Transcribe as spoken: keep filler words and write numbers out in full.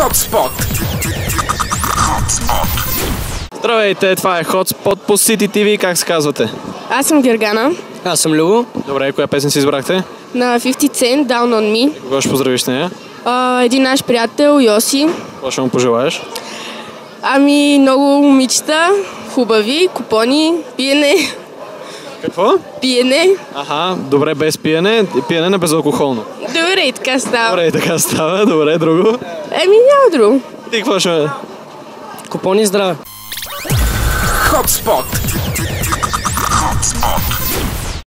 Hotspot. Здравейте, това е Hotspot по Сити ти ви. Как се казвате? Аз съм Гергана. Аз съм Любо. Добре, коя песен си избрахте? На фифти Cent, Down on Me. Кого ще поздравиш с нея? А, един наш приятел, Йоси. Какво ще му пожелаеш? Ами, много момичета, хубави, купони, пиене. Какво? Пиене. Аха, добре, без пиене. Пиене на безалкохолно. Добре, и така става. Добре, и така става. Добре, друго. Еми, няма друго. Ти какво ще... Купони здраве. Hotspot. Hotspot.